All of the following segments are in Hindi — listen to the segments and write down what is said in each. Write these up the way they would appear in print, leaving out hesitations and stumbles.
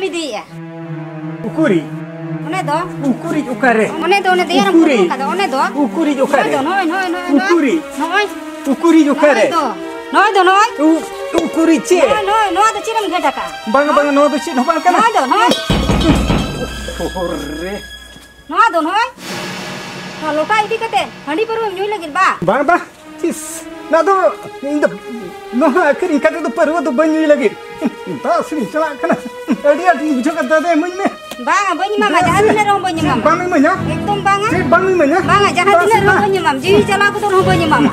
बिदी या ukuri ओने दो ukuri ukare ओने दो ओने दिया ukuri kada ओने दो ukuri ukare नोय ukuri नोय ukuri ukare नोय दो नोय ukuri ce नोय नोय तो चिरम घेटा का bang bang no do cit bang kana नोय दो नोय horre नोय दो नोय तो लोटा इदी कते हंडी पर न्यूई लगिल बा bang ba tis na do inda no akrin kata do parwa do banyu lagi ta sini chala kana adi adi bujo kata de mun me bang banyu mama jahan dina rom banyu mama bang me nya एकदम bang cit bang me nya bang jahan dina rom banyu mama ji chala ko to rom banyu mama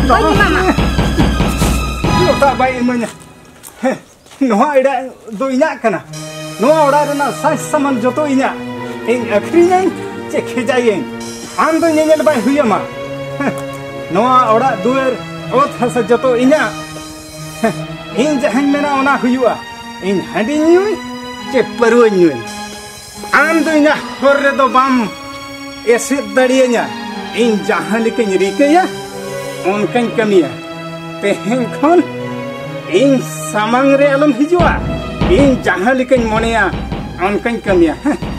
lo ta bai me nya no ida do inya kana no ora rena sai saman joto inya ing akrin ce khejayen am do nyel bai huyama no ora duer ot hasa joto inya ing jahan mena ona huyua ing handi nyui ce parwa nyui am do inya horre do bam esit darienya ing jahan likeñ rikeya onkañ kamiya tehen khon ing samang re alom hijua ing jahan likeñ moneya onkañ kamiya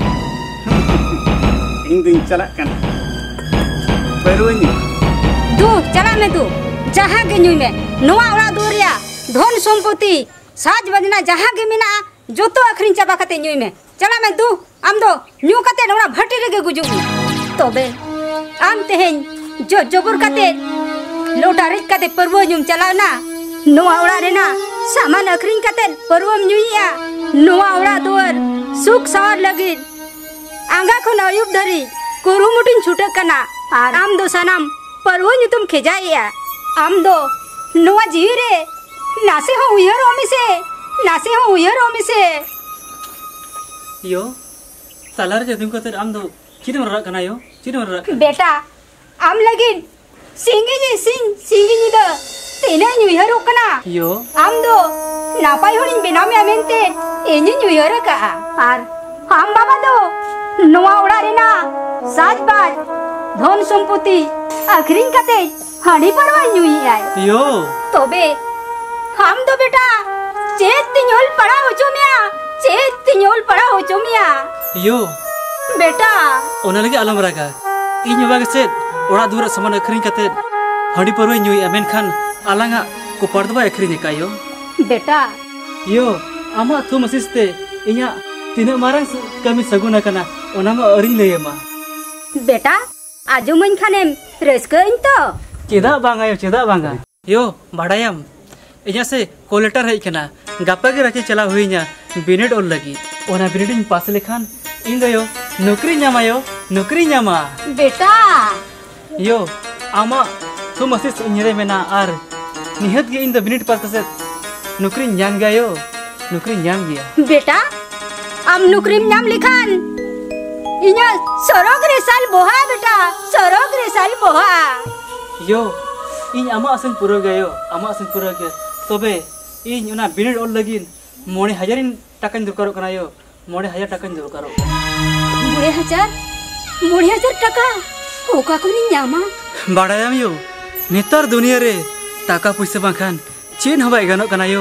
ing duñ chalak kana parwa nyui दू चला में तू जहाँ के न्यूई में नोआ ओड़ा दूरिया धन संपत्ति साज बजना जहाँ के मिना जो तो अखरीन चाबा कते न्यूई में चला में तू आम दो न्यू कते नोड़ा भट्टी रे के गुजुग तबे आम तेहेन जो जबर कते लोटा रिक कते परवो न्यूम चला ना नोआ ओड़ा रे ना सामान अखरीन कते परवम न्यूईया नोआ ओड़ा दूर सुख सावर लगी आंगा खन अयुब धरी कुरुमुटिन छुटक कना आर आम दो सनम परवो तुम खेजाया आम दो नोआ जीवी रे नासे हो उयर ओमी से यो सालार जदिम को आम दो चिर मर कना यो चिर मर बेटा आम लगिन सिंगी जी द तेना न्यूयर कना यो आम दो नापाई होनी बिना में अमेंते एनी न्यूयर का आर आम बाबा दो नोआ उड़ा रे ना साज बाज धन संपत्ति अखरीन कते हानी परवा न्यूई आय यो तबे हम दो बेटा चेत तिन्योल पड़ा हो चुमिया यो बेटा ओना लगे आलम रागा इन बाग से ओड़ा दूर सामान अखरीन कते हांडी परवा न्यूई अमेन खान आलांगा को पर्दबा अखरीन का यो बेटा यो आमा थु मसिसते इnya तीन मारंग कमी सगुना कना ओना मा अरिन लेयमा बेटा आजो मन खानेम रस्कइन तो चेदा बांगा यो बाडायाम इnya से कोलेटर है कना गापा के राचे चला हुईnya बिनेड ओल लगी ओना बिनेडिन पास लेखान इन दयो नौकरी न्यामा बेटा यो आमा थु मसिस इnyरे मेना आर निहत गे इन द बिनेड पास से नौकरी न्याम गयो नौकरी न्याम गया बेटा आम नौकरी न्याम लिखान इnya सरग रेसाल बोहा बेटा सरग रेसाल बोहा यो इन आमा आसन पूरा गयो तबे इन उना बिनेड ओल लगिन 9,000 टाका दरकार कना यो 9,000 टाका दरकार 9,000 टाका ओका कोनी न्यामा बाडायाम यो नेतार दुनिया रे टाका पैसा बाखान चेन हबाय गानो कना यो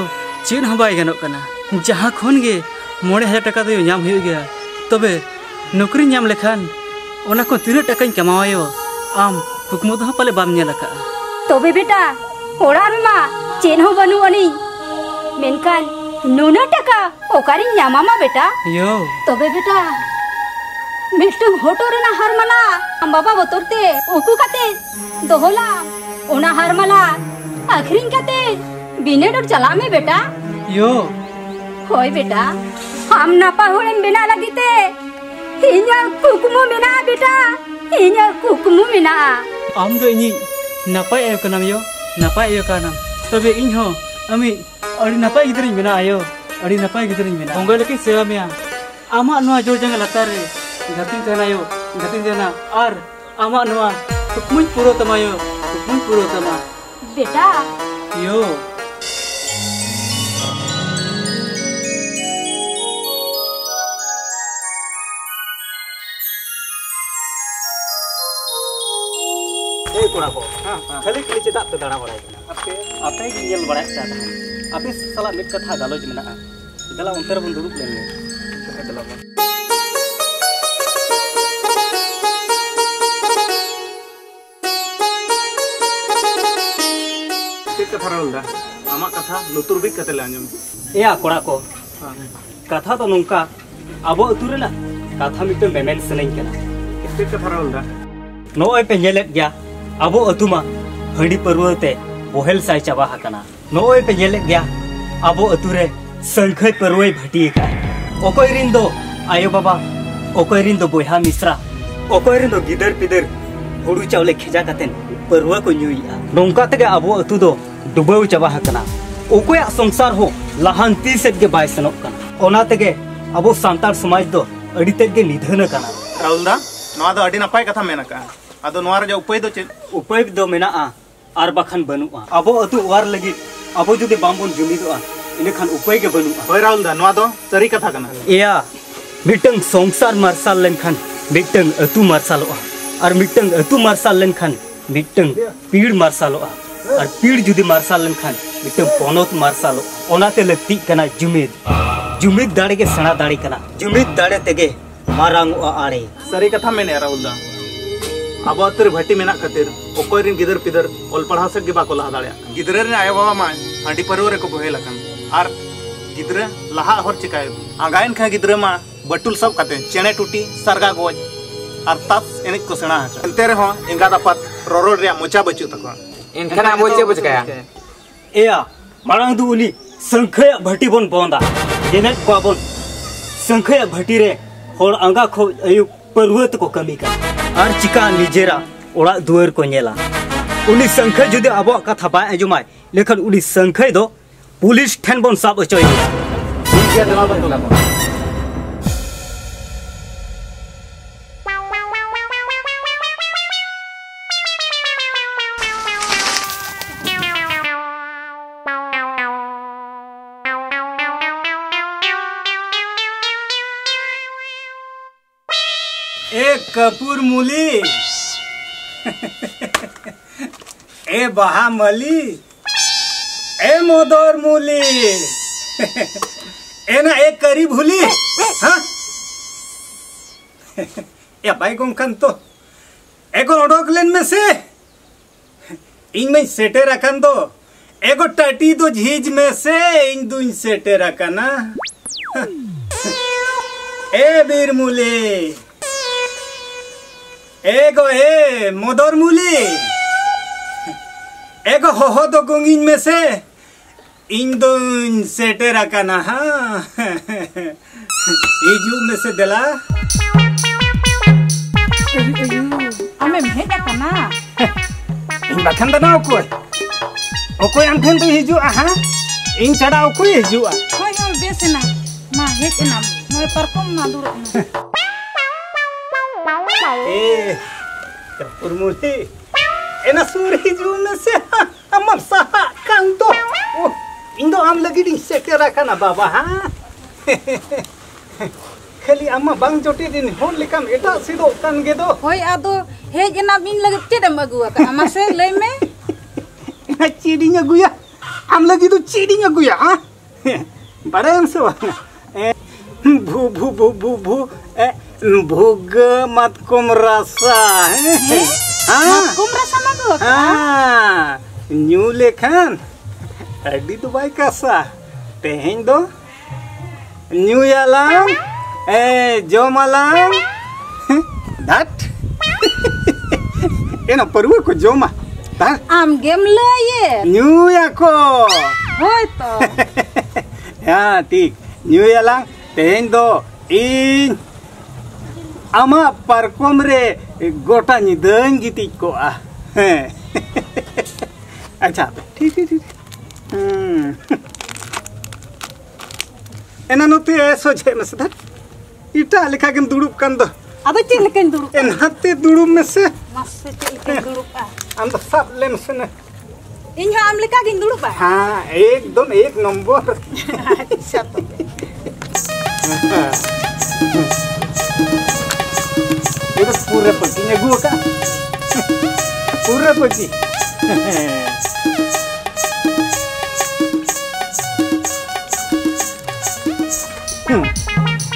जहां खोन गे 9,000 टाका दो न्याम हुई गया तबे नौकरी न्याम लेखान ओना को 3 टाका कमावायो आम हुकमो दो पाले बाम नेला का तबे बेटा ओड़ा मा चेन हो बनु अनि मेनकान नुना टाका ओकारी न्यामा बेटा यो तबे बेटा मिस्टम होटोरे ना हरमला हम बाबा बतरते ओकु काते दोहला ओना हरमला अखरीन काते बिने डर चला में बेटा यो होय बेटा हम नापा होड़न बिना लगीते इन्या कुकुमु बिना बेटा इन्या कुकुमु बिना आम दो इनी नापाय आयो कनाम यो नापाय आयो कानाम तबे इन हो अमी अड़ी नापाय गिदरिन बिना आयो अड़ी नापाय गिदरिन बिना ओंगल के सेवा में आमा नोआ जोर जंग लतार रे गतिन देना आर आमा नोआ कुकुमुन पुरो तमायो बेटा यो कोड़ा को खाली चेदा पे दाड़ा बड़ा आपे गिल बड़ा आपे साला मिट कथा गालोज मेना दला अंतर बन दुरुप लेन कथा रोलदा आमा कथा लुतुर बिक कते लांजम या कोड़ा को कथा तो नोंका अब अतुरेना कथा मिटन मेमेन सनई कना कथा रोलदा नोय पे नेलेत गया अब अतुमा हंडी परवते बोहेल साई चाबा हकना नोय पे नेलेत गया अब अतुरे संखय परवई भटी का ओकोय रिन दो आयो बाबा ओकोय रिन दो बोहा मिश्रा ओकोय रिन दो गिदर पिदर हुडू चावले खिजा कतेन परवा को न्यूइया नोंका तगे अब अतु दो डुबाव चाबा हकना ओकोय संसार हो लहांती सेट के बाय सनोक कना ओना तगे अब सांतार समाज दो अडी तेज के निधन कना राहुलदा नवा दो अडी नपाय कथा मेनका आदो नवा रे उपाय दो चेद उपाय दो मेना आर बखन बनुआ अब अतु वार लगी अब जुदि बामबन जुमिदोआ इने खान उपाय के बनुआ होय राहुलदा नवा दो सरी कथा कना या मिटंग संसार मार्शल लेनखान मिटंग अतु मार्शलोआ और मिटंग अतु मार्शल लेनखान मिटंग पीड़ मार्शलोआ और पीड़ जुदि मार्शल लेनखान मिटंग पोनोत मार्शलो ओनाते लगती कना जुमिद दाड़े के सना दाड़ी कना जुमिद दाड़े तेगे मारांगोआ आड़े सरी कथा मेने राहुलदा अब अतर भट्टी मेना खातिर ओकोय रिन गिदर पिदर ओल पढ़ा से बाको लहा दाड़े गिदरे रे आयो बाबा मा हांडी परवरे को बोहेला कन आर गिदरे लहा हर चिकाय आगायन खा गिदरे मा बटुल सब काते चेने टूटी सरगा गोज आर तास एने को सेना हा एनते रे हो एंगा दापत रोरोड रे मोचा बचु तको इनखाना मोचे बचकाया एया मारांग दु उनी संखय भट्टी बन बोंदा जेने कोबन संखय भट्टी रे होर अंगा खो अयु परवत को कमी का आर चिका निजेरा ओड़ा दुआर को नेला उनी संखय जुदि अब कथा बाय अजुमाय लेकिन उनी संखय दो पुलिस ठन बन साब अचोय ठीक है जवाब बतला ए कपूर मूली ए बहामली ए मोदर मूली ए ना एक करी भूली हाँ या भाई गोंखन तो एगो ओडोकलेन में से इन में सेटे रखन दो एगो टटी दो झीज में से इन दुइन सेटे रखना ए बीर मूली एगो ए मोदर मूली एगो हो दो गुंगिन में से इन दो सेटे रखना हाँ इजू में से दिला हमें भेजा करना इन बखन दना ओकोय अनखन तो हिजू हाँ इन चढ़ा ओकोय हिजू होय होय बेसना मा हेज ना मोय परकम ना दूर ए कपूर मूली एना सूर हिजू में से अमर सहा कांतो इन दो आम लगी डी सेटे रखना बाबा हाँ खाली अम्मा बांग जोटी दिन होन लेकम एटा सिदो कान गे दो होय आदो हेज ना बिन लगे चेदम अगुआ का अमा से लय में ना चीडिंग अगुया आम लगी तो चीडिंग अगुया हाँ बड़े से भू भू भू भू भू भूग मत कुम रसा हाँ कुमरा समगुआ हाँ न्यू लेखन अड्डी दुबई कैसा तेहें दो न्यू यालाम ए जो मालाम धट ये ना परवा को जो मा आम गेम लये न्यू या को होय तो हाँ ठीक न्यू यालाम तेहें दो इन आमा परकोम रे गोटा निदन गिती को अच्छा ठीक ठीक ठीक एना नोते सोचे में से इटा लेखा के दुड़ुब कान दो अबे चेक लेकिन दुड़ुब एनाते दुड़ुब में से मस्त चेक लेकिन दुड़ुब हम तो सब ले में से ने इन जो आम लेका गिन दुड़ुब हाँ एकदम एक नंबर अच्छा तो ये तो पूरे पति ने गुआ का पूरे पति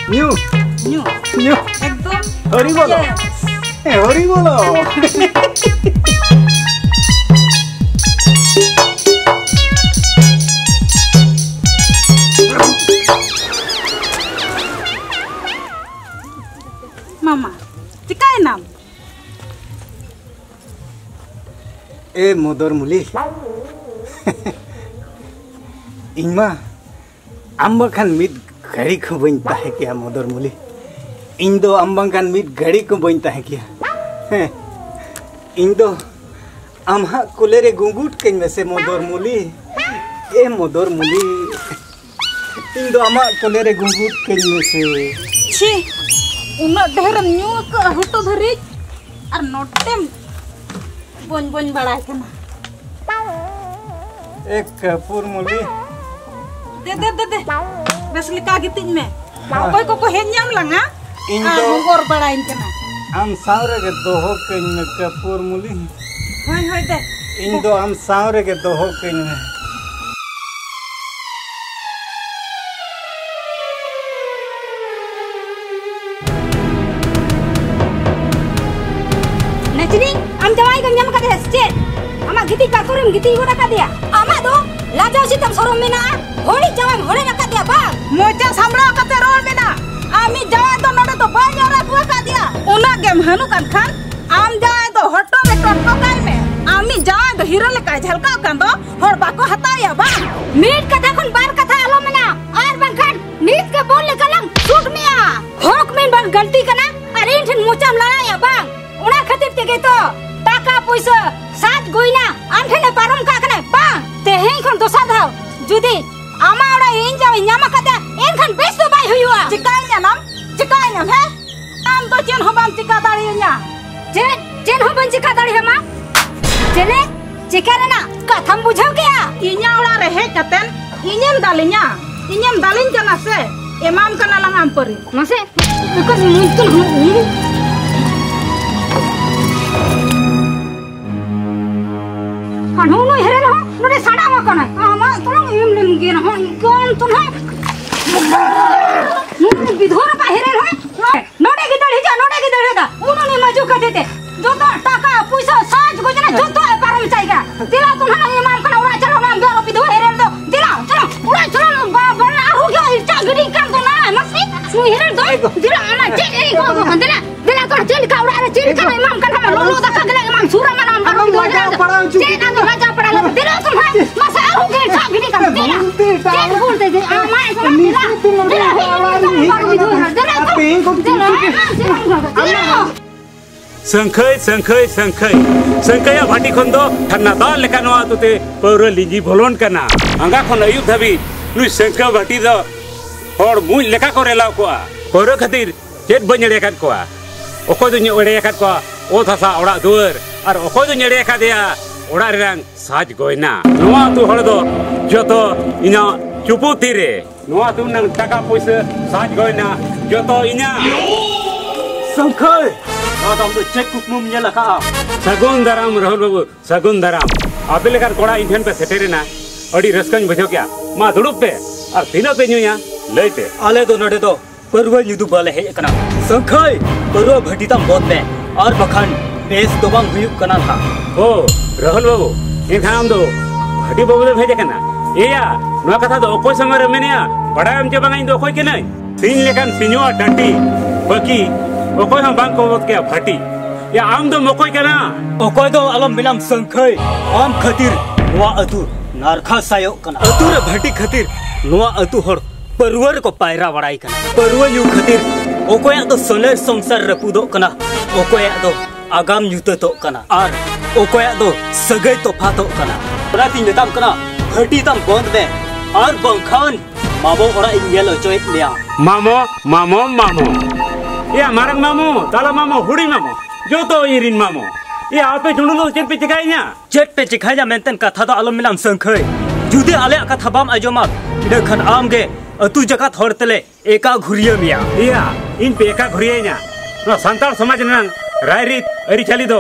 न्यू न्यू न्यू एकदम हरी बोलो हरी बोलो मामा चिकाय नाम ए मोदर मुली इमा आम बखान मिद घड़ी को बन ताहे क्या मोदर मुली इन दो आम बखान मिद घड़ी को बन ताहे क्या इन दो आम हा कुलेरे गुंगुट कहीं में से मोदर मुली ए मोदर मुली इन दो आम कुलेरे गुंगुट कहीं में से छी उना ढेर न्यू का हटो धरी और नोटेम बोन बोन बड़ा कना एक कपूर मुली दे दे दे दे बस लिका गितिन में कोई को हे ᱧᱟᱢ लंगा इन आ दो गोर बड़ा इन कना आम सावरे के दोहो कहीं में कपूर मुली होय होय दे इन दो आम सावरे के दोहो कहीं में नचनी आम जवाई गम जम कदे स्टे आमा गिती पाकुरम गिती गोडा कदिया आमा दो लाजाव सितम सोरम मेना होड़ी जवान होड़े ना कदिया बा मोचा सामड़ा कते रोल मेना आमी जाय तो नडे तो बाय जरा बुआ का दिया उना गेम हनु कान खान आम जाय तो हटो में टटको काय में आमी जाय तो हीरो ले काय झलका कान दो हर बाको हताया बा मीट कथा खन बार कथा आलो मेना आर बंखन नीत के बोल ले कलम सूट मिया होक में बन गलती कना अरे इनठन मोचाम लड़ाया बा उना खातिर तेगे तो टाका पैसा साथ गोइना आनठने पारम का कने बा ते हेई खन दोसा धाव जुदी आमा ओड़ा इन जाव न्यामा कदा एन खन बेस तो बाय हुआ चिकाय न्याम है आम तो चेन हो बाम चिका दाड़ी न्या चेन हो बन चिका दाड़ी है मा चेने चिका ना कथम बुझाव गया इन्या ओड़ा रे हे कतेन इन्यम दालिन कना से एमाम कना लंगाम परी मसे बिकॉज़ मुंतन हो हनु नो हेरे हो नरे साडा मा कना आमा तोलंग इम निम गेन हो कोन तुन है नु विधोर पा हेरे हो नोडे गिदड़ हिजा नोडे गिदड़ हेदा उनो ने मजू का देते जो तो टाका पैसा साज गोजना जो तो पारम चाहिगा दिला तुन हनु इमाम कना उड़ा चलो नाम बेरो विधो हेरे दो दिला चलो उड़ा चलो बड़ा हो गया इटा गडी कर दो ना मसी सु हेरे दो दिला आमा जे ए गो दिला दिला तो चेन का उड़ा रे चेन का इमाम कना लोलो दा का गले इमाम सूरा मा नाम करो चेन आ राजा पड़ा ले दिला तुम है मसा हो गए का गडी कर दिला चेन बोल दे आमा ऐसा दिला दिला संखय संखय संखय संखया भाटी खन दो ठन्ना दा लेका नवा तुते पौर लिंजी भलोन कना अंगा खन अयुब धाबी नुई संखय भाटी दो हर मुई लेका को रेलाव कोआ पौर खातिर चेत बन एड़े काट कोआ ओको दो एड़े काट कोआ ओ थासा ओड़ा दुआर और ओको दो एड़े कादेया ओड़ा रेंग साज गोयना नवा तु हड़ दो जतो इना चुपुती रे नवा तु नंग टाका पैसा साज गोयना जतो इना संखय आदम तो चेक कुकमुम ने लखा सगुन दाराम राहुल बाबू सगुन दाराम आपे लेकर कोड़ा इधन पे सेटेरेना अड़ी रस्कन बुझो क्या मा दुड़ुप पे और तीनो पे न्यूया लइते आले दो नडे दो परवा युदु बाले हे कना संखय परवा भटीताम बोत में और बखान बेस दोबांग हुयुक कना था ओ राहुल बाबू एखाम दो भटी बाबू दो भेजे कना एया नो कथा दो कोई समय रमेनिया बड़ा हम जे बंगाई दो कोई के नहीं तीन लेकन सिन्यो टटी बाकी ओकोय हम बांग को बोत क्या भटी या आम दो मोकोय कना ओकोय दो अलम बिलाम संखय आम खातिर नुआ अतु नारखा सायो कना अतु रे भटी खातिर नुआ अतु हर परवर को पायरा बड़ाई कना परवा न्यू खातिर ओकोय दो सोलेर संसार रपुदो कना ओकोय दो आगाम युततो कना आर ओकोय दो सगै तोफातो कना प्राति नेताम कना भटी ताम बंद में आर बंखान मामो ओरा इंगेल चोय लिया मामो मामो मामो या मारंग मामो ताला मामो हुड़ी मामो जो तो इरिन मामो या आपे ढूंढलो चेट पे चिकाइया चेट पे चिकाइया मेंतन कथा दो अलम मिलाम संखय जुदे आले कथा बाम अजोमा इडखन आमगे अतु जगत हरतले एका घुरिया मिया या इन पे एका घुरिया नो संताल समाज नंग रायरित अरी चली दो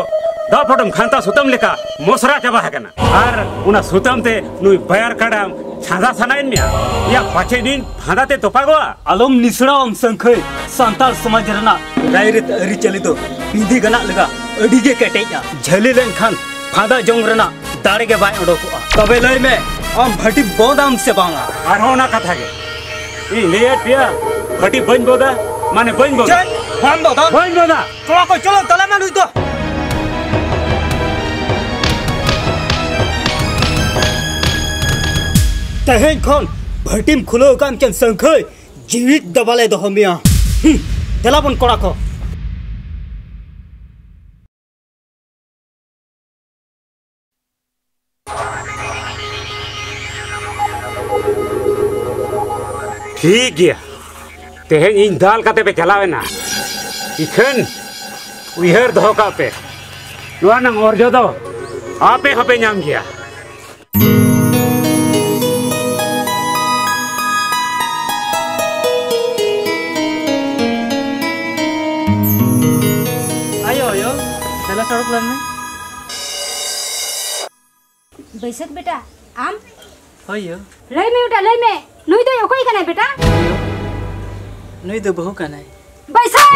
दा फटम खांता सुतम लेका मोसरा चाबा है कना आर उना सुतम ते नुई बयार काडाम छादा सनाइन मिया या पाचे दिन फादा ते तोपागवा आलम निसड़ाम संखै सांताल समाज रना रायरित अरि चली दो पिंदी गना लगा अडी गे केटेया झली लेन खान फादा जोंग रना दाड़े के बाय ओडोको तबे लय में आम भटी बोदाम से बांगा आर होना कथा के ई लेया पिया भटी बन बोदा माने बन बोदा हम दो बन बोदा चलो तले में लुई तो तहेन खन भटीम खुलो काम चन संखै जीवित दबाले दो हमिया दला बन कोड़ा को ठीक गया तेहन इन दाल काते पे चलावेना इखन उइहर दो का पे नुआ नंग orjo दो आपे हपे नाम गया आयो चला सड़क लाइन में बैसक बेटा आम होयो लय में बेटा लय में नुई तो कोई कना बेटा नुई तो बहु कनाय बैसक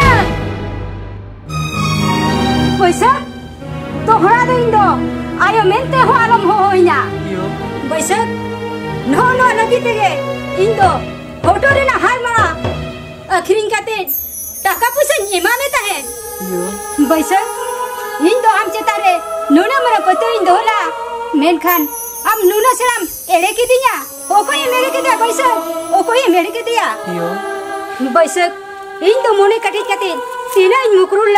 बैसक तो हरा दो इन दो आयो मेनते हो आलम हो होइना यो बैसक नो नो लगी तेगे इन दो फोटो रे ना हार मारा अखरिन काते टाका पैसा एमाने ताहे यो बैसक इन दो आम चेतारे नुना मरा पतो इन दोला मेनखान आम नुना सराम एड़े के दिया ओ कोई मेरे के दिया बैसक ओ कोई मेरे के दिया यो बैसक इन दो मोने काटे काटे तीना इन मुकरुला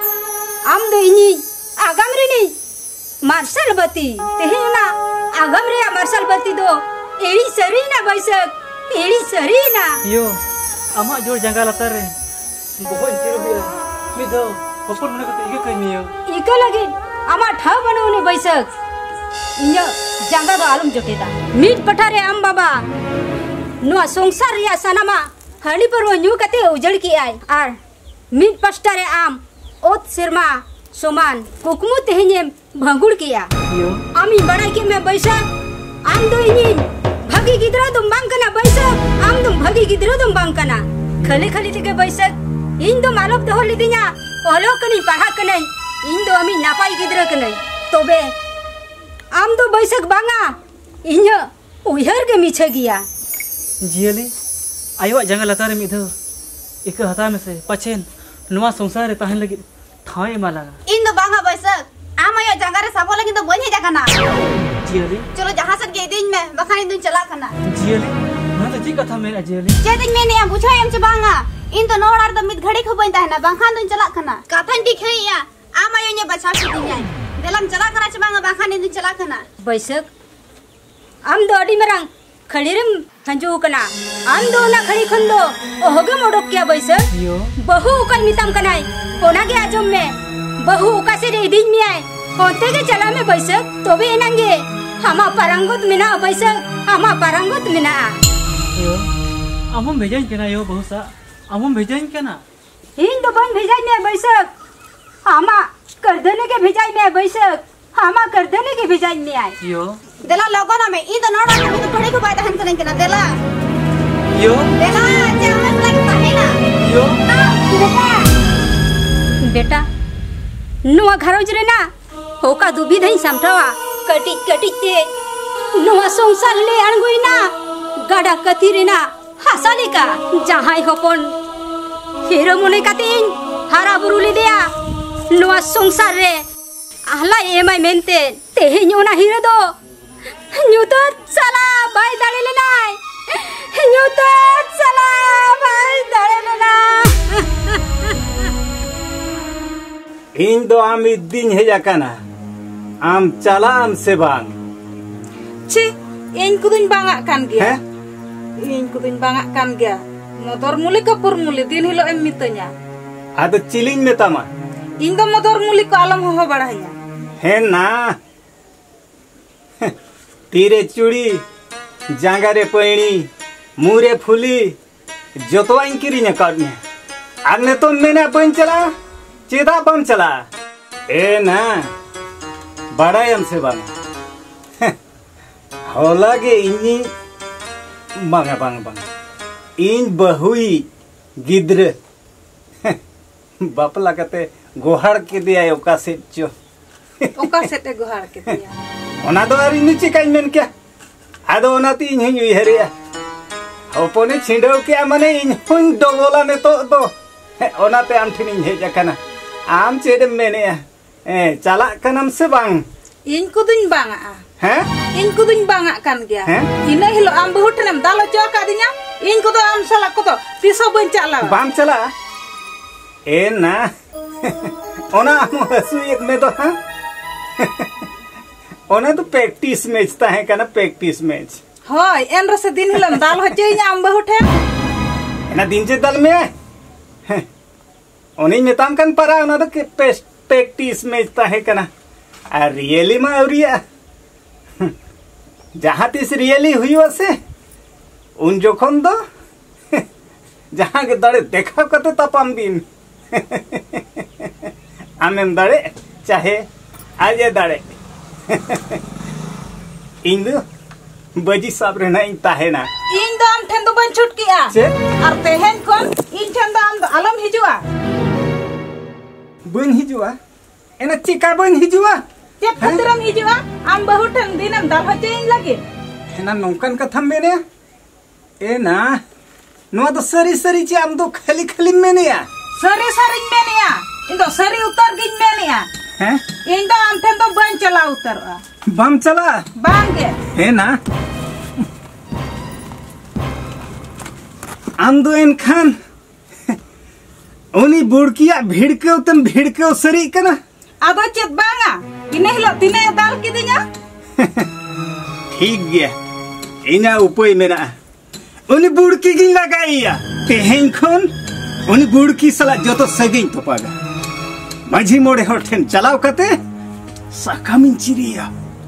आम दो इनी आगाम रे नी मार्शल बत्ती तेहिना आगाम रे मार्शल बत्ती दो एड़ी सरी ना बैसक एड़ी सरी ना यो आमा जोर जंगा लातार रे बहुत चिरो बिया मिदो पपुर मने कते इगे कइमियो इका लगे आमा ठा बनोने बैसक इन्या जंगा दो आलम जोटेदा मीट पठारे आम बाबा नुआ संसार रिया सनामा हनी पर वो न्यू कते उजड़ की आय आर मीट पस्टारे आम ओत सिरमा सोमान कुकमु तेहने भंगुड़ किया यो आमी बड़ा के मैं बैसक आम दो इनी भगी गिदरा तुम बांग कना बैसक आम तुम भगी गिदरा तुम बांग कना खले खले ते बैसक इन दो मालक दो लिदिया ओलो कनी पढ़ा कनै इन दो आमी नापाई गिदरा कनै तोबे आम दो बैसक बांगा इन्या उहर के मिछे गया जियली आयो जंगा लातार में इधर एक हता में से पछेन नुआ संसार रे ताहन लगी ठाए माला इन दो बांगा बैसक आम आयो जंगा रे साबो लगी तो बन हे जाकना जियली चलो जहां से के दिन में बखानी दिन चला कना जियली ना तो जी कथा में जियली जे दिन में ने बुझो एम से बांगा इन तो नोड़ार तो मित घड़ी खबन ता है ना बखान दिन चला कना कथन ठीक है या आम आयो ने बचा के दिन है देलम चला करा छ बांगा बखानी दिन चला कना बैसक आम दो अडी मरंग खड़ीरम हंजू कना आम दो ना खड़ी खंदो ओहगे मोडक क्या बैसक यो बहु उकन मितम कनाई कोना के आजम में बहु उका से रे दिन में आए होते के चला में बैसक तोबे एनंगे हमा परंगत मिना बैसक हमा परंगत मिना यो आमम भेजाइन केना यो बहुसा आमम भेजाइन केना इन तो बन भेजाई में बैसक हमा करदने के भेजाई में बैसक हमा करदने के भेजाई में आए यो देला लोगों में इन तो नोड़ार तो मित घड़ी खबन ता हन करें केना देला यो देला जे हमें लगी पाहेना यो बेटा नुआ घरोज रे ना होका दुबी दही समटावा कटी कटी ते नुआ संसार ले अणगुई ना गाडा कती रे ना हासाले का जहाई होपन हीरो मोने कातिन हारा बुरुली दिया नुआ संसार रे आहला एमाय मेनते तेहे न्योना हीरो दो न्यूतो चला बाय दाड़े ले नाय न्यूतो चला बाय दाड़े ले ना इन दो आम दिन हे जाकना आम चला आम से बांग ची इन कुदुन बांगा कान गया हैं इन कुदुन बांगा कान गया मोटर मुली का पुर मुली दिन हिलो एम मितnya आद चिलिंग में तमा इन दो मोटर मुली को आलम हो बढ़ाया है ना तीरे चूड़ी जांगारे पैणी मुरे फुली जोतवा इंकिरी ने करने आने तो मैंने बन चला चेदा बम चला ए ना बाड़ायम से बांग होला गे इनी बांगा बांग बांग इन बहुई गिद्र बापला कते गोहाड़ के दिया ओका से चो ओका सेटे गोहाड़ के दिया ओना दो आरी नीचे काई मेन क्या आदो ओना ती इन हुई हरिया ओपने छिंडो क्या मने इन हुन दो बोला ने तो ओना ते आम ठिन हे जकना आम चेड मेने चला कनम से बांग इन को दुñ बांगा हैं इन को दुñ बांगा kan gya ina hilo am bahut nem dalo cho ka dinya इन को तो am sala को तो तिसो बन चला बाम चला ए ना ओना हम हसु एक में तो हां ओना तो प्रैक्टिस मैच ता है कना प्रैक्टिस मैच होय एन रसे दिन हिलम दाल हो चेኛ am bahut है ना दिन से दल में ओनी मेताम कन परा ओना तो प्रैक्टिस मैच ता है कना आ रियली मा औरिया जहां तीस रियली हुई वसे उन जोखन दो जहां के दड़े देखा कते तपाम दिन आमेम दड़े चाहे आजे दड़े इन दो बजी साब रहना इन ताहे ना इन दो am ठेन दो बन छुट किया और तेहन कोन इन ठेन दो am दो आलम हिजुआ बन हिजुआ एना चिका बन हिजुआ ते खतरम हिजुआ am bahut ठेन दिनम दाल हो चेñ लगे एना नौकन कथम मेने ए ना नो तो सरी सरी चे आम दो खाली खाली मेने या सरी सरी मेने या इन दो सरी उतर गिन मेने या हैं इन दो am ठेन दो बन चला उतर बम चला बांगे है ना आम दो इन खान उनी बुड़किया भिड़के उतम भिड़के सरी कना आदो चेत बांगा इने हिलो तिने दाल की दिnya ठीक गया इना उपाय मेरा उनी बुड़की गिन लगाइया तेहेन खन उनी बुड़की सला जतो सगिन तो पागा माझी मोड़े होठेन चलाव कते साकामिन चिरिया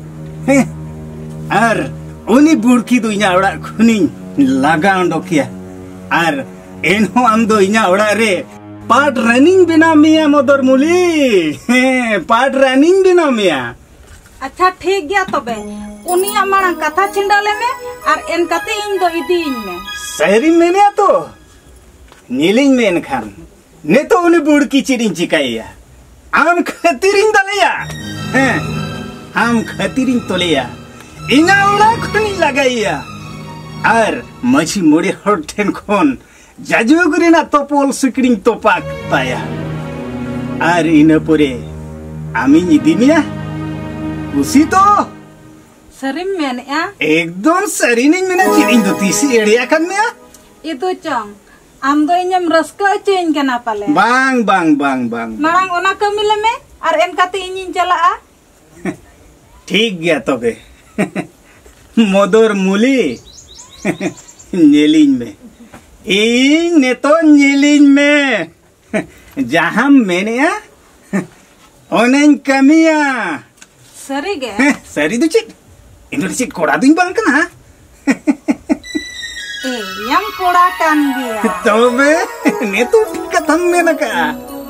आर उनी बुड़की दो इना ओड़ा खुनी लगा अंडोकिया आर एनहो आम दो इना ओड़ा रे पार्ट रनिंग बिना मिया मदर मुली पार्ट रनिंग बिना मिया अच्छा ठीक गया तबे उनिया मांग कथा छिंडाले में और एन कते इन दो इदीन में शहरी में तो नीलिंग में खान ने तो उन्हें बुड़की चिरिंग चिकाइया आम खतिरिंग दलिया हैं आम खतिरिंग तोलिया इना उड़ा खुनी लगाइया और मछी मोड़े हटन खोन जाजुगुरी ना तो पोल सुकरिंग तो पाक ताया और इन पुरे आमी इदिमिया उसी तो सरिम में या एकदम सरी नहीं मिना चिरिंग तो तीसी एड़िया kan में itu cong am do inyam raska ceñ kana pale bang bang bang bang marang ona kami leme ar en kate inyin chalaa ठीक गया तबे मोदर मुली नीलिंग में इन ने तो नीलिंग में जहां मैंने ओनेन कमिया सरी गे सरी दो चिट इन दो चिट कोड़ा दुई बांग ना ए yang कोड़ा kan gया तबे ने तो कथम में न का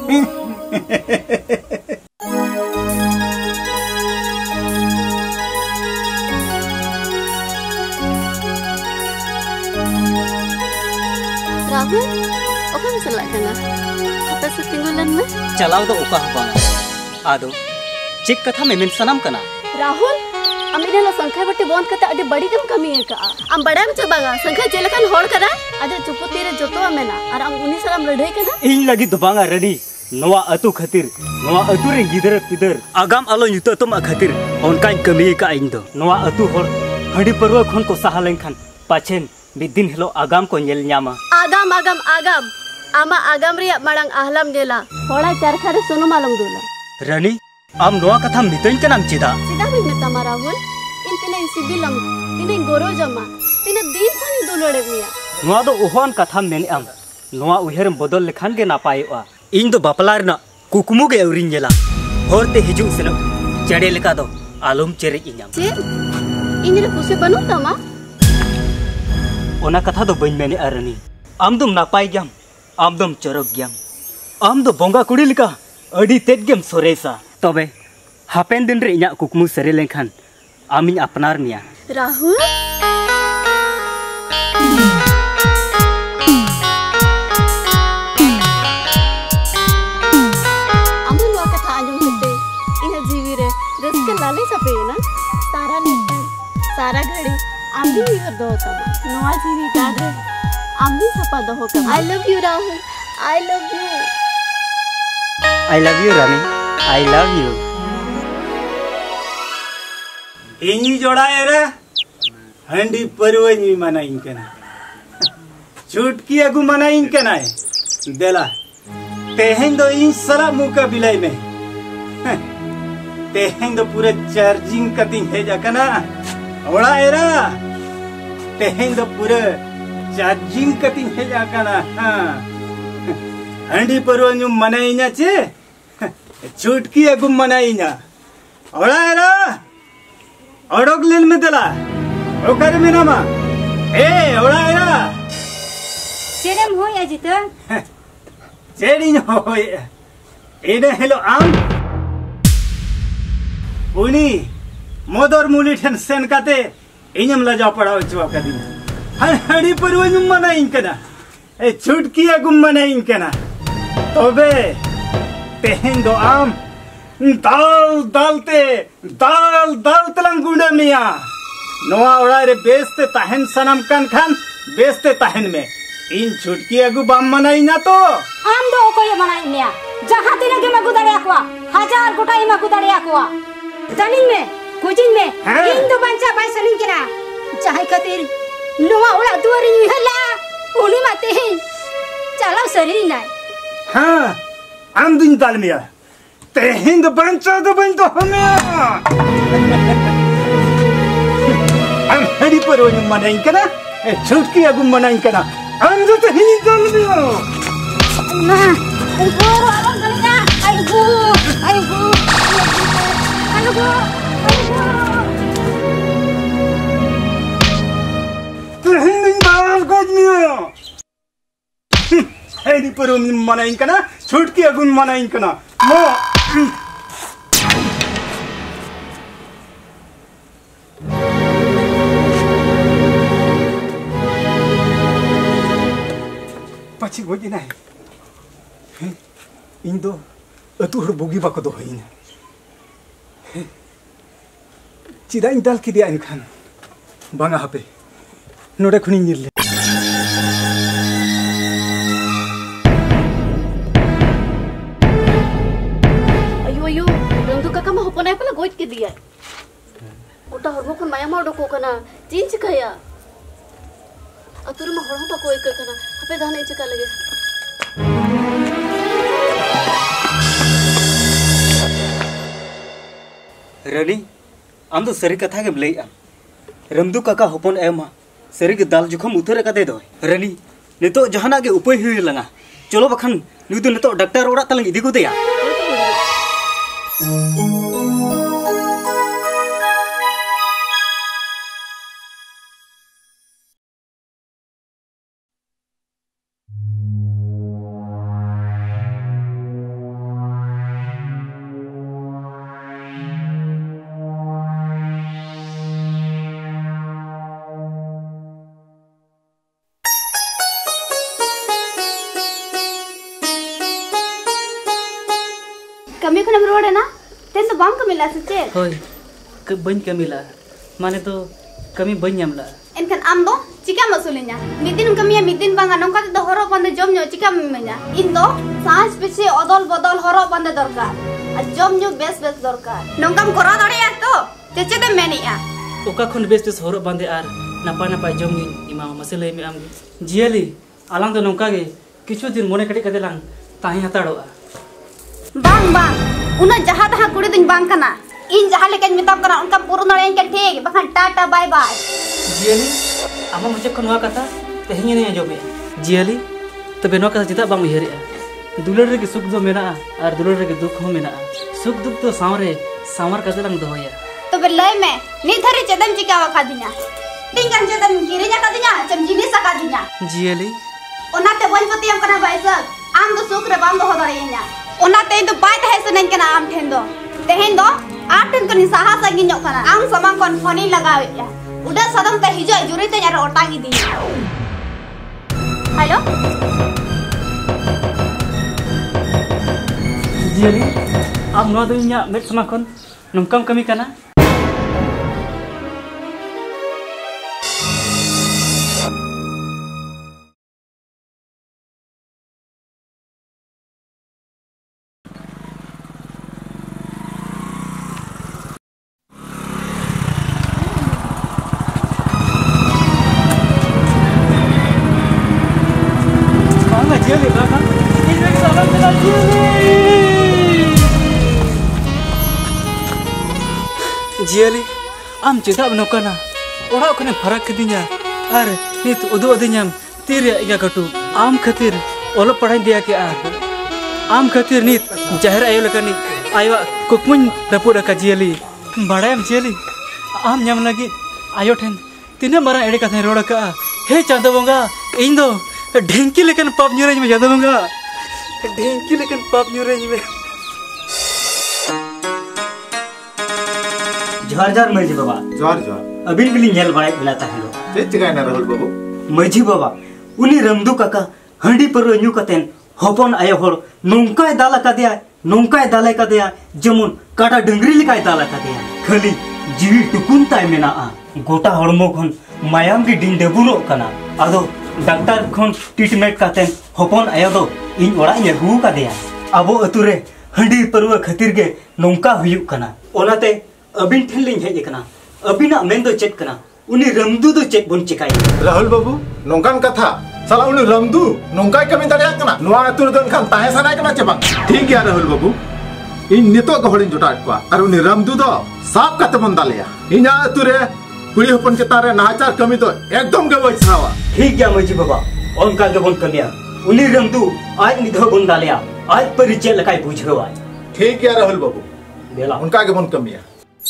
राहुल ओकम चला कना apa से tinggalan में चलाव दो ओका बांगा आदो चिक कथा में सनम कना राहुल अमीना ला संख्या बटे बंद कता अडे बड़ी कम कमी है का हम बड़ाम च बांगा संख्या जेलकन होड़ करा अदे चुपती रे जतो मेना और हम उनी सलाम लड़े कना इन लगी दो बांगा रेडी नवा अतु खातिर नवा अतु रे गिदर पिदर आगाम आलो युतो तुम खातिर उनका कमी का इन दो नवा अतु होड़ हडी परवा खन को सहा लेनखान पाछेन बिदिन हिलो आगाम को नेल न्यामा आगाम आगाम आगाम आमा आगाम रे मांग आहलम देला होड़ा चरखा रे सुनो मालूम दोला रानी आम नवा कथा मितन कनाम चिदा चिदा भी मिता राहुल इन तिने सिबिलम तिने गोरो जमा तिने दिन खन दुलड़े मिया नवा दो ओहन कथा मेन आम नवा उहेर बदल लेखान के नापायवा इन दो बापला रना कुकुमु गे औरिन जेला होरते हिजु सेनो चेड़े लेका दो आलम चेरे इኛम चे इन रे कुसे बनु तमा ओना कथा दो बइन मेने आरनी आम दुम नापाय ग्याम आम दुम चरक ग्याम आम दो बोंगा कुड़ी लिका अडी तेज गेम सोरेसा तबे हापेन दिन रे इना कुकमु सरे लेखन आमिन अपनार मिया राहुल अमन वा कथा आंजम करते इन जीवी रे रस्के लाले सपे ना सारा निकल सारा घड़ी आम्बी विवर दो तमा नवा जीवी कादरे आम्बी सपा दो कम I love you Rahul I love you Rani I love you इन्हीं जोड़ा एरा हंडी परवनी मना इनकना चुटकी अगु मना इनकना है देला तेहें दो इन सारा मुकाबिला में तेहें दो पूरे चार्जिंग कटिंग है जाकना ओड़ा एरा तेहें दो पूरे चार्जिंग कटिंग है जाकना हंडी परवनी मना इना चे चुटकी अगु मना इना ओड़ा एरा अड़ोक लेन में देला ओकर में नामा ए ओड़ा एरा चेरम हो या जित चेरिन हो एने हेलो आम उनी मोदर मुली ठन सेन काते इनम लजा पड़ाव चुआ कदी हड़ी परवनु मना इनकना ए छुटकी अगुम मना इनकना तबे तेहें दो आम दाल तलंग गुंडा मिया नवा ओड़ा रे बेस्ते ताहन सनम कान खान बेस्ते ताहन में इन छुटकी अगु बाम मनाई ना तो आम दो ओकोय मनाई मिया जहां तिने के मगु दड़े आकवा हजार गोटाई मगु दड़े आकवा तनिन में कुजिन में इन दो बंचा बाई सलिन केना चाहे खातिर नवा ओड़ा दुआरी हला उनी माते चलो सरी ना हां आम दिन दाल मिया तेहें दो बंचा दो हमें हम हड़ी पर वो मनाई कना छुटकी अगु मनाई कना हम जो तेहें दाल मिया ना अगो आराम करिया अगो तेहें दिन दाल गोद मिया हड़ी पर वो मनाई कना छुटकी अगु मनाई कना मो पची गोजी ना इन दो अतु हर बुगी बाको दो हईन चिदा इन दाल की दिया इन खान बांगा हापे नोडे खुनी निरले अयो रंदु काका मा होपनाय पला गोज के दिया गोटा हरमो खन माया मा डको कना चीन चिकाया अतुर मा हड़ो बको एक कना हपे धाने चिका लगे रनी आम तो सरी कथा के लई रमदु काका होपन एमा सरी के दाल जुखम उतर कदे दो रनी नितो जहाना के उपाय हुई लंगा चलो बखन नुदु नितो डॉक्टर ओड़ा तलंग इदी को देया कमी खनम रोड है ना तेन तो बाम कमिला सचे होय बन कमिला माने तो कमी बन यमला एनकन आम दो चिका मसुलिnya मिदिन कमिया मिदिन बांगा नंका तो हरो बंदे जम न्यो चिका मे냐 इन दो सांस पिछे अदल बदल हरो बंदे दरकार आ जम न्यो बेस दरकार नंकाम करा दड़िया तो चेचे दे मेनिया ओका खन बेस हरो बंदे आर नपा जम नी इमा मसले में आम जियली आलांग तो नंका गे किछु दिन मोने कटे कदे लांग ताही हताड़ोआ बांग उना जहां तहां कुड़ी दिन बांग कना इन जहां लेकन मिताब करा उनका पूर्ण नड़े के ठीक बखन टाटा बाय बाय जियली आमा मुझे खनवा कथा तेहनी ने आजो में जियली तबे नो कथा चिता बांग उहेरिया दुलर रे के सुख दो मेना और दुलर रे के दुख हो मेना सुख दुख तो सावरे सामर कदे लंग दोया तबे लय में नी धरे चदम चिकावा खादिना टिंगन चदम गिरिया खादिना चमजिनी सका दिना जियली ओनाते बन पतियम कना बाइसा आम दो सुख रे बाम दो हो दड़िया ओनाते तो बाय तहे सनन कना आम ठेन दो तेहेन दो आटन कनी साहा सागी ᱧᱚᱜ ᱠᱟᱱᱟ आम समाम kon phone लगावेया उड़ा सदम ते हिजो जुरी ते यार ओटा गी दी हेलो जियाली am no do nya met sama kon nongkam kami kana जियाली आम चेदा नौकाना ओड़ा खने फरक कदिया और नित उदु अदियाम तीरे इया कटु आम खातिर ओलो पढ़ाई दिया के आम खातिर नित जहर आयो लकनी आयो कुकमुन रपुड का जियाली बड़ायम जियाली आम ᱧᱟᱢ लगी आयो ठेन तिना मारा एड़े कथा रोड का हे चांदो बंगा इन दो ढेंकी लेकन पाप न्यूरेज में चांदो बंगा ढेंकी लेकन पाप न्यूरेज में जोहार जोहार मजी बाबा जोहार जोहार अबिन बिली नेल बाय बिलाता हेलो ते चिकाय ना रहल बाबू मजी बाबा उनी रमदू काका हंडी पर न्यू कतेन हपन आयो होर नोंकाय दाला का दिया जमुन काटा डंगरी लिकाय दाला का दिया खाली जीवी टुकुन ताय मेना गोटा हड़मो खन मायाम की दिन देबुनो कना आदो डॉक्टर खन ट्रीटमेंट कातेन हपन आयो दो इन ओड़ा यगु का दिया अबो अतुरे हंडी परवा खातिर के नोंका हुयु कना ओनाते अबिन ठेन लिंग हेज कना अबिना मेन दो चेक कना उनी रमदू दो चेक बोन चिकाय राहुल बाबू नोंकान कथा साला उनी रमदू नोंकाय कमी दरिया कना नोआ अतुर दन खान ताहे सनाय कना चबा ठीक गया राहुल बाबू इन नितो गहड़िन जोटा अटवा और उनी रमदू दो साफ कते बन दालिया इना अतुरे कुड़ी हपन के तारे नाचार कमी तो एकदम के वई छावा ठीक गया मजी बाबा ओनका के बोन कमिया उनी रमदू आज निधो बन दालिया आज परिचय लकाय बुझवा ठीक गया राहुल बाबू बेला उनका के बोन कमिया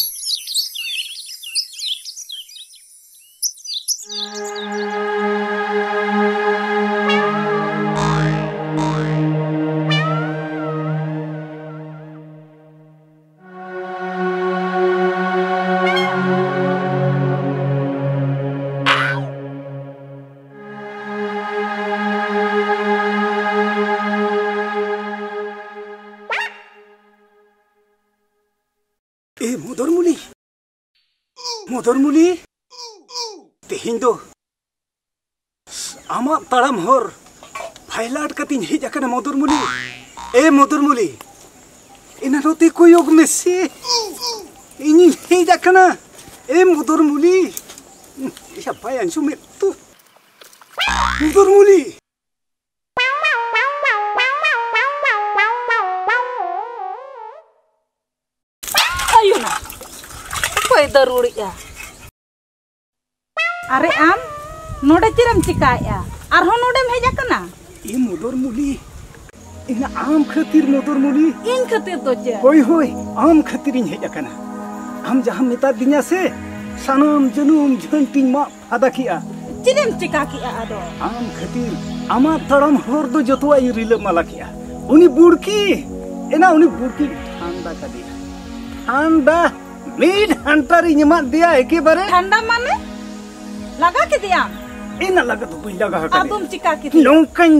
मोदरमुली तेहिं दो आमा ताड़ाम हर फाइलाट कतिन हेज आकना मोदरमुली ए मोदरमुली इना रोते कोयोग में से इनी हेज आकना ए मोदरमुली या पाय अंशु में तू मोदरमुली आयो ना कोई दरुड़ी या अरे आम नोडे चिरम चिकाया और हो नोडे में हेजा कना ई मोदरमुली इन आम खातिर मोदरमुली इन खातिर तो चे होय होय आम खातिर इन हेजा कना हम जहां मेता दिन्या से सनम जनुम झंटी मा फादा किया चिरम चिका किया आदो आम खातिर आमा तड़म होर दो जतवा ई रिले माला किया उनी बुड़की एना उनी बुड़की ठंडा का दिया ठंडा मीड हंटर इनमा दिया एके बारे ठंडा माने लगा के दिया इना लगा तो कोई लगा का तुम चिका के दिया नौकन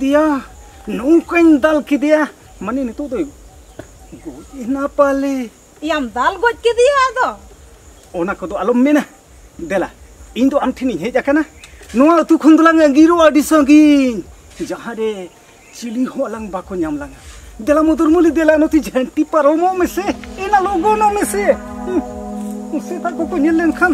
दाल की दिया माने नि तो इना पाले याम दाल गोज के दिया दो ओना को दो आलम मेना देला इन दो आम ठिनी हेज आकना नोआ अतु खुंदलांग गिरो आदि संगिन जहां रे चिली हो लंग बाको नाम लंग देला मोदरमुली देला नती झंटी पारोमो में से इना लोगोनो में से उसे ता को नेलन खान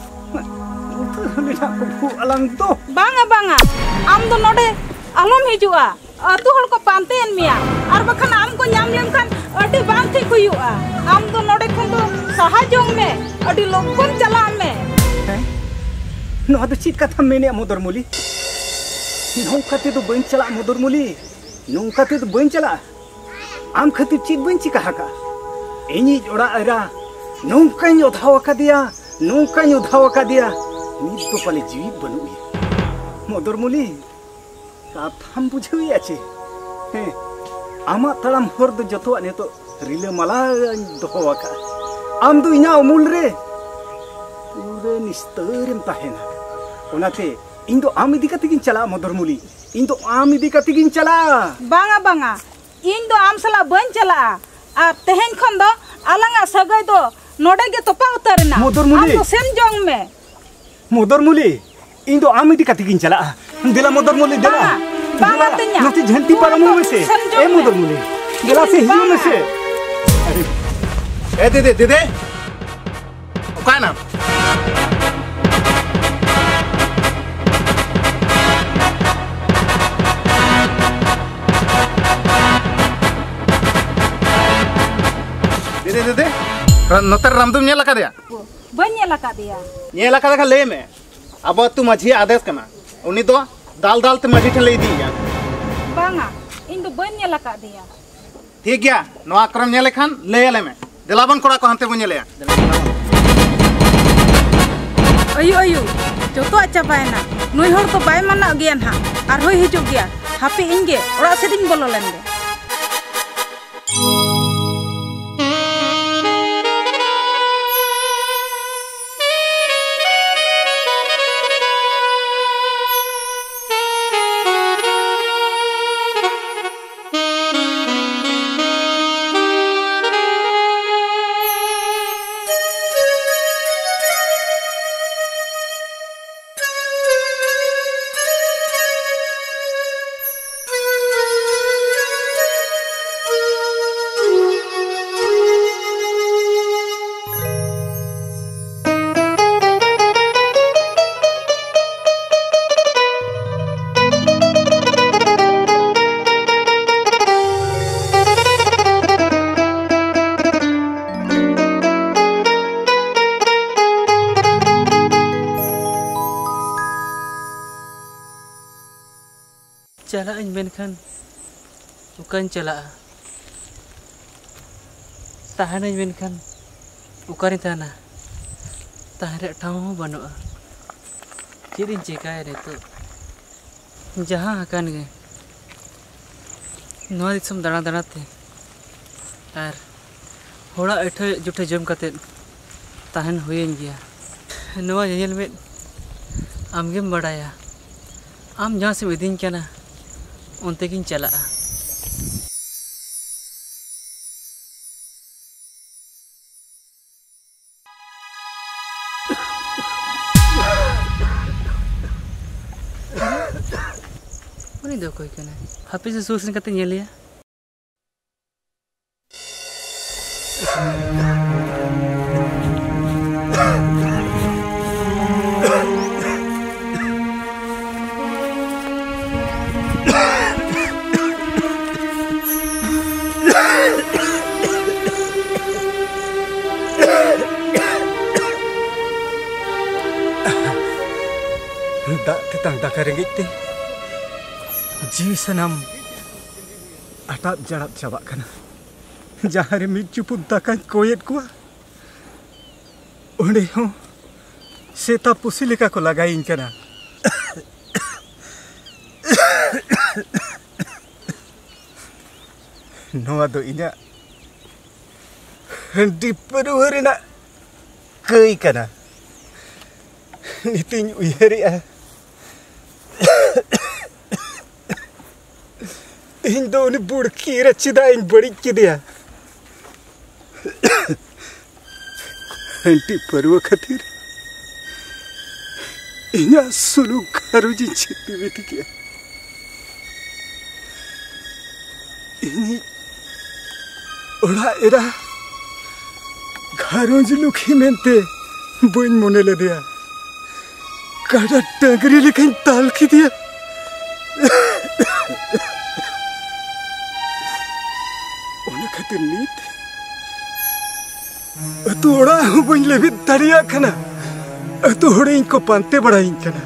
लेना को भू अलंग तो बांगा आम दो नोडे आलम हिजुआ अतु हल को पांतेन मिया और बखन आम को नाम लेम खान अडी बांग थे कुयुआ आम दो नोडे खन दो सहाजोंग में अडी लोगन चला में नो तो चित कथा मेने मोदरमुली नौकाते तो बन चला मोदरमुली नौकाते तो बन चला आम खातिर चित बन चिका हाका एनी जोड़ा अरा नौकाኝ उधाव का दिया नित तो पाले जीवित बनुई मोदरमुली काथाम बुझावी आछे आमा तड़ाम हर दो जतवा ने तो रिले माला दोहवाका आम दो इना उमुल रे पूरे निस्तारम ताहेना ओनाते इन दो आम इदी कते गिन चला मदरमुली इन दो आम इदी कते गिन चला बांगा बांगा इन दो आम सला बन चला आ तेहेन खन दो आलांगा सगाई दो नोडे गे तोपा उतारना मदरमुली आम तो सेम जोंग में मदरमुली इन दो आम इदी कते गिन चला दिला मदरमुली दिला बांगा तन्या नती झंटी परमो में से ए मदरमुली दिला से हियो में से ए दे दे ओका ना दे नोतर रामदुम नेला का दिया बन्या लका दिया नेला का देखा ले में अब तू माझी आदेश कना उनी तो दाल दाल ते माझी ठले दी या बांगा इन दो बन्या लका दिया ठीक गया नवा क्रम नेले खान ले आले में दिलाबन कोड़ा को हंते बुने ले अयु अयु जोतो अच्छा पाएना नुई हर तो बाय मना गया ना आर होय हिजुग गया हापी इंगे ओरा सेदिन बोलो लेंगे चला इन मेनखान उकान चला ताहन इन मेनखान उकारिन ताना ताहरे ठाव बनुआ चेदिन चिकाय रे तो जहां हकान गे नवा दिसम दाना दाना ते आर होड़ा एठे जुठे जम कते ताहन होयन गया नवा जेल में आमगेम बड़ाया आम जहां से इदिन केना उनते किन चला उनी दो कोई कना हापी से सोचने कते Nelia Tang dakar rengit te ji sanam atap jarap cabak kana jahare mit cuput takan koyet ko onde ho seta pusi leka ko lagain kana noa do inya di peruharina kei kana nitin uyari a इन दो ने बुड़की रचिदा इन बड़ी की दिया अंटी परवा खातिर इना सुलू खारुजी चित्ती बेटी किया इनी ओड़ा एरा घरों लुखी मेंते बुइन मोने ले दिया काड़ा टंगरी लेकिन ताल की दिया खातिर नीत अतोड़ा बन ले दरिया खना अतोड़े इनको पांते बड़ा इनकना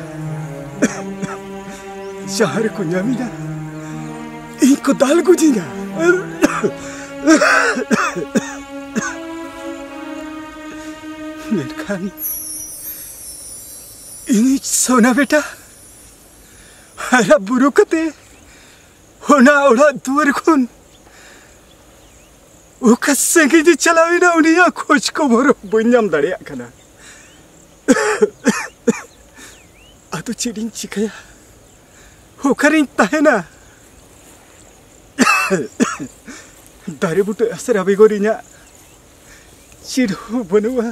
जहर को न्यामिना इनको दाल गुजिना मेरखान इनी सोना बेटा हरा बुरु कते होना ओड़ा दुआर खुन ओका संगे चलाविना उनिया खोज खबर बन्याम दाड़िया कना आदो चिड़िन चिकाया ओकारिन ताहेना दारे बुटे असरा बेगोरिnya चिड़ो बनुआ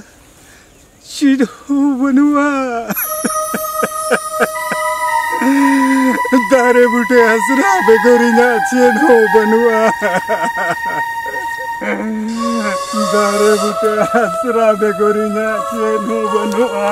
दारे बुटे असरा बेगोरिnya चिड़ो बनुआ दारे बुटे असरा बेगोरिnya चिड़ो बनुआ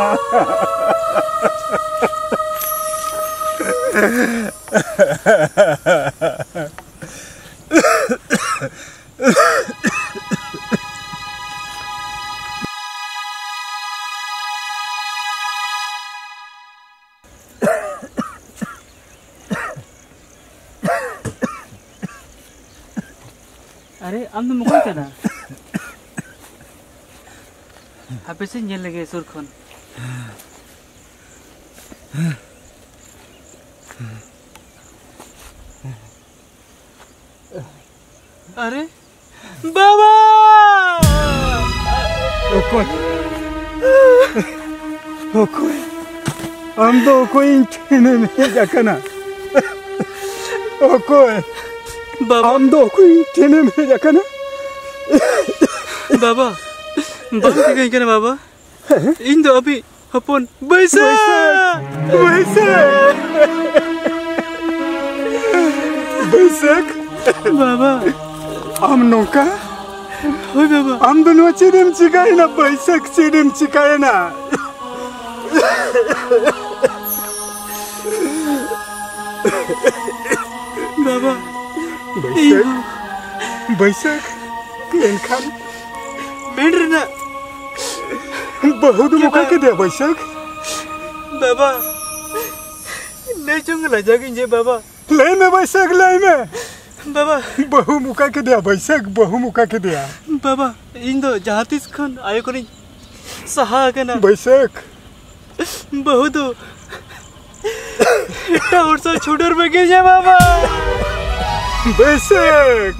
अरे आम तो मुकोई कना हापे से नेल लगे सुर खन अरे बाबा ओकोई आम तो ओकोई ठेने में जाकना ओकोई बाबा आम तो ओकोई ठेने में जाकना बाबा बाबा कहीं कना बाबा इन दो अभी हपन बैसक बाबा आम नौका होय बाबा आम दोनों चिड़िम चिकाए ना बैसक चिड़िम चिकाए ना बाबा बैसक लेनखान मेंढरना बहुत मुका के दिया बैसक बाबा नहीं चुंग लजागिन जे बाबा ले में बैसक ले में बाबा बहु मुका के दिया बैसक बहु मुका के दिया बाबा इन दो जहातिस खन आयो करी सहा कना बैसक बहुत इतना वर्षा छुडर में गिर जाए बाबा बैसक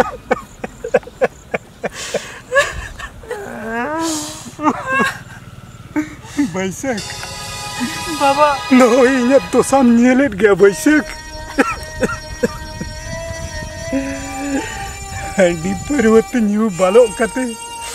बैसक बाबा नो इन्हें तो साम नीलेट गया बैसक हंडी पर्वत न्यू बालो कते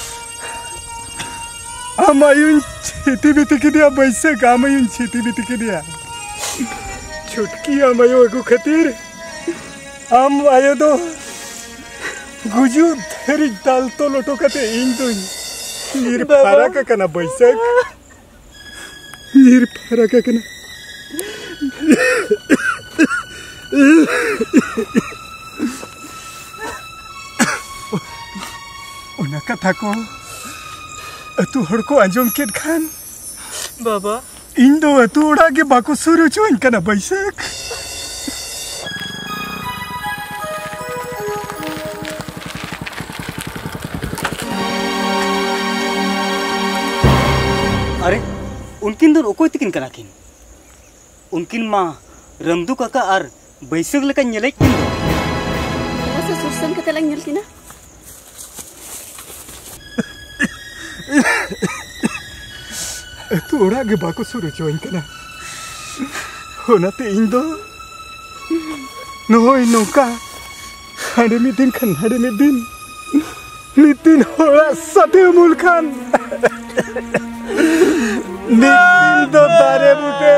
आमायुन छेती बीती के दिया बैसक आमायुन छेती बीती के दिया छुटकी आमायो एगो खतीर आम आयो दो गुजू धरी दाल तो लोटो कते इन दो नीर फारा का कना बैसक नीर फारा का कना उना कथा को अतु हड़ को आंजम केट खान बाबा इन दो अतु उड़ा के बाको सुरु चोइन कना बैसक अरे उनकिन दो ओकोय तिकिन कना किन उनकिन माँ रमदू काका आर बैसक लेका नेले किन बस सुरसन के तलंग नेल किना तू उड़ा के बाको सुरु चोइन कना होनाते इन दो नोय नौका हाडे में दिन खान हाडे में दिन नितिन होड़ा सते मूल खान नितिन तो तारे बुटे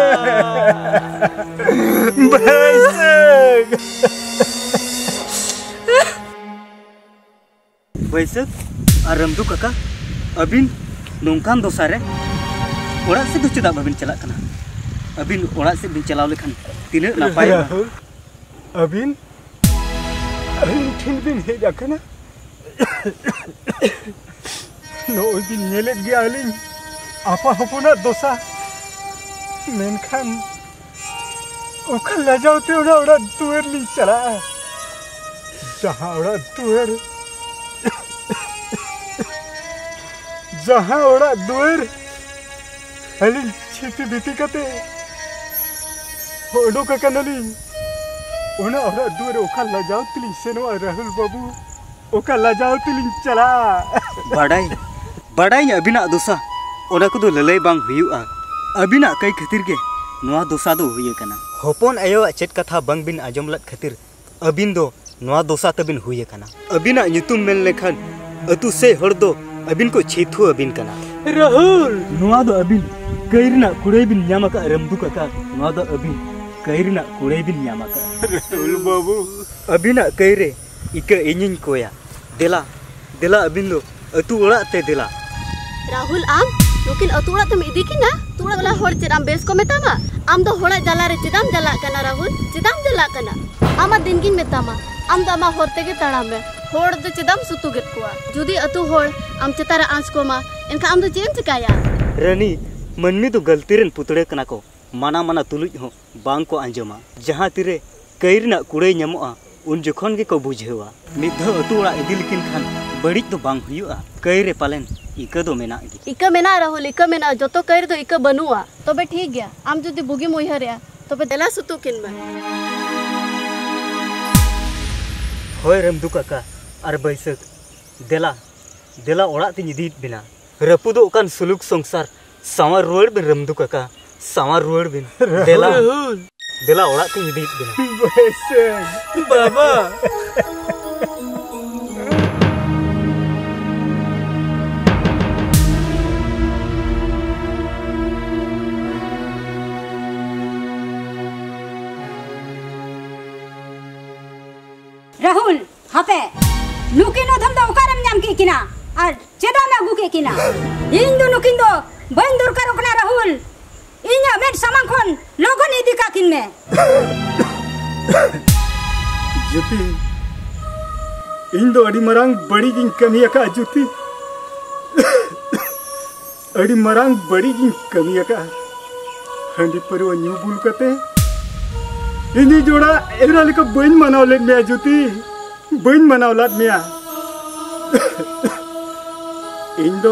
बैसक और रमदू काका अबिन नौकान दोसारे ओड़ा से दो चेदा बाबिन चला कना अबिन ओड़ा से बिन चलाव लेखान तिने नापाय अबिन अबिन ठिन बिन हे जाकना नो दिन नेले गया लिंग apa hopuna dosa menkan okan lajau te ora tuer li chala jaha ora tuer jaha ora duer ali chiti biti kate odo kakanali ona ora duer okan lajau tli seno rahul babu ओका लजाओ तिलिंग चला बड़ाई बड़ाई अबिना दोसा ओना को दो ललई बांग हुयुआ अबिना कई खातिर के नोआ दोसा दो हुए कना हपन आयो चेत कथा बांग बिन आजम लत खातिर अबिन दो नोआ दोसा तबिन हुए कना अबिना nyutum मेन लेखन अतु से हर दो अबिन को छेथु अबिन कना राहुल नोआ दो अबिन कईरना कुड़े बिन न्यामका रमदु कका नोआ दो अबिन कईरना कुड़े बिन न्यामका राहुल बाबू अबिना कईरे इका इनिन कोया देला देला अबिन दो अतु ओड़ा ते देला राहुल आम लेकिन अतुड़ा तुम इदी की ना तुड़ा वाला होड़ चेदाम बेस को मेतामा आम दो होड़ा जला रे चेदाम जला कना राहुल चेदाम जला कना आमा दिन गिन मेतामा आम दो आमा होरते के तड़ा में होड़ दो चेदाम सुतु गेट कोआ जुदी अतु होड़ आम चेतारा आंच को मा इनका आम दो चेम चिकाया रानी मनमी तो गलती रेन पुतड़े कना को माना माना तुलुज हो बांग को आंजमा जहां तिरे कईरना कुड़े न्यामोआ उन जखन के को बुझेवा मिद्ध अतु ओड़ा इदी लेकिन खान बड़ी तो बांग हुयुआ कईरे पालेन इका दो मेना इका मेना राहुल इका मेना जतो कईर दो इका बनुआ तबे ठीक गया आम जुदी बुगी मोइहरिया तबे देला सुतु किन में होय रमदु काका आर बैसक देला देला ओड़ा तिन इदी बिना रपुदो कान सुलुक संसार सावा रुवाड़ बिन रमदु काका सावा रुवाड़ बिन देला देला ओड़ा तिन इदी बिना बैसक बाबा राहुल हापे नुकिनो धम दो ओकारम नाम के किना और चेदा में अगु के किना इन दो नुकिन दो बन दूर करो कना राहुल इन्या मेट सामान खन लोगन इदी का किन में जुती इन दो अड़ी मरांग बड़ी गिन कमिया का जुती अड़ी मरांग बड़ी गिन कमिया का हंडी परवा न्यू बुल कते इनी जोड़ा एरा लेका बइन मनावले में जुती बइन मनावलात में इन दो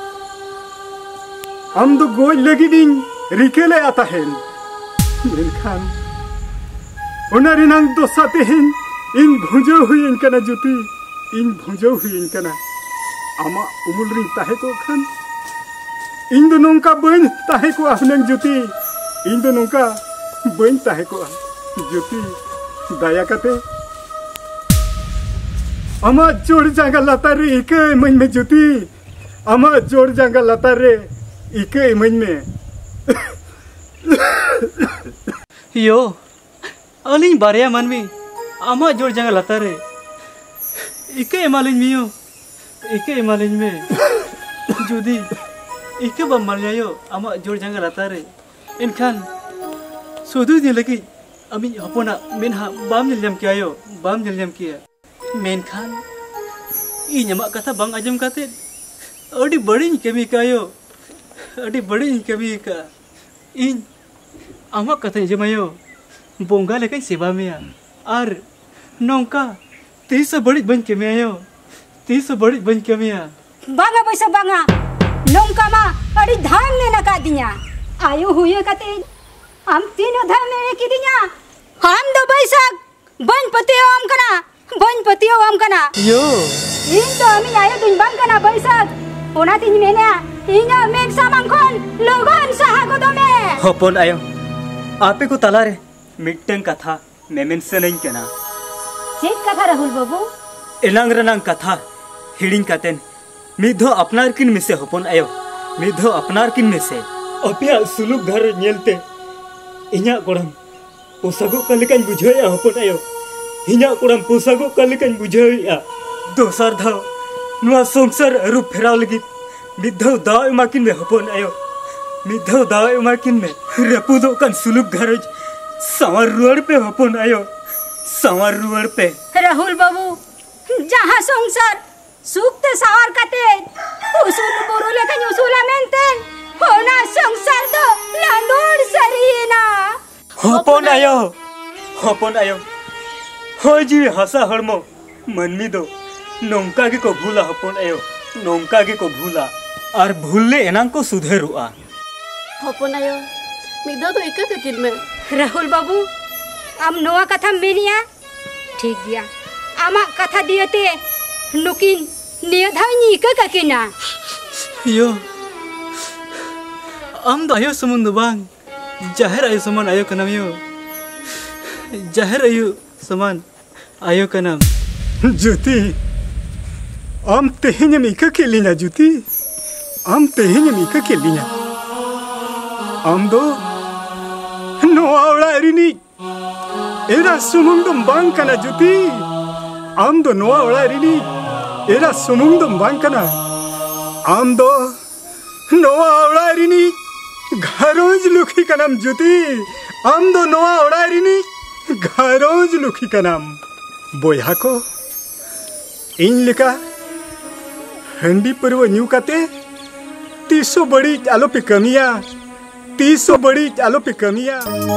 हम दो गोज लगी दिन रिकेले आता है मेलखान ओना रिनांग दो साथे हैं इन भुजो हुई इनका ना जुती इन भुजो हुई इनका ना आमा उमुल रिंग ताहे को खान इन दो नोंका बइन ताहे को आपने जुती इन दो नोंका बइन ताहे को जुती दाया कते अमा जोड़ जांगा लाता रे इके मन में जुती अमा जोड़ जांगा लाता रे इके मन में यो अलिंग बारिया मनमी आमा जोड़ जांगा लाता रे इके एमालिन मियो इके एमालिन में जुदी इके बम मरियायो आमा जोड़ जांगा लाता रे इनखान सुदु दिन लगी अमी हपना मेनहा बाम जलजम किया यो बाम जलजम किया मेनखान इन अमा कथा बांग आजम काते अड़ी बड़ी कमी का यो अड़ी बड़ी कमी का इन आमा कथा जमायो बोंगा लेके सेवा में आर नौका तीस बड़ी बन के में आयो तीस बड़ी बन के में बांगा पैसा बांगा नौका मा अड़ी धाम ने लगा दिया आयो हुए कते हम तीनों धाम में एक दिया हम दो बैसाख बन पतियो हम कना यो इन तो हमें आयो दिन बन कना बैसाख ओना तीन मेना इना मेन सामान खन लोगन सहा को दो में हपन आयो आपे को तला रे मिटन कथा मेमेन से नहीं कना चेक कथा राहुल बाबू एलांग रनांग कथा हिडिंग कातेन मिधो अपनार किन में से हपन आयो मिधो अपनार किन में से अपिया सुलुक घर नेलते इन्या कोड़म पोसागो कलिकान बुझाया हपन आयो इन्या कोड़म पोसागो कलिकान बुझाया दोसर धाव नुआ संसार रूप फेराव लगी मिधो दाव एमाकिन में हपन आयो मिधो दाव एमाकिन में रपुदो कान सुलुक घर सवार रुआड़ पे हपन आयो सवार रुआड़ पे राहुल बाबू जहाँ संसार सुख ते सवार कते उसूल बुरु लेकिन उसूला मेंटेन होना संसार तो लांडोर सरीना हपन आयो हो जी हसा हड़मो मनमी दो नौका के को भूला हपन आयो नौका के को भूला और भूलले एनांग को सुधेरुआ हपन आयो मिदो तो इका के किन में राहुल बाबू आम नोआ कथा मेनिया ठीक गया आमा कथा दियते नुकिन निया धावनी इका काकिना यो आम द आयो समुन द बांग जाहिर आयो समान आयो कनम यो जाहिर आयो समान आयो कनम जुती आम तेहnyam ika kelinya juti am tehenyam ika kelinya am do no awla rini era sumung dum bang kana juti am do no awla rini era sumung dum bang kana am do no awla rini gharoj lukhi kanam juti am do no awla rini gharoj lukhi kanam boyha ko इन लेका हंडी परवा न्यू काते 300 बड़ी आलो पे कमिया 300 बड़ी आलो पे कमिया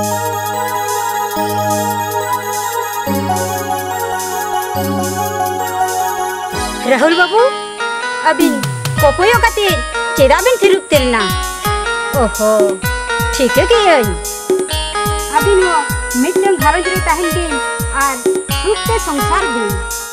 राहुल बाबू अभी कोपोयो काते चेदा बिन थिरुक तेलना ओहो ठीक है के अभी नो मिटन घरज रे ताहन दिन आर सुख ते संसार दिन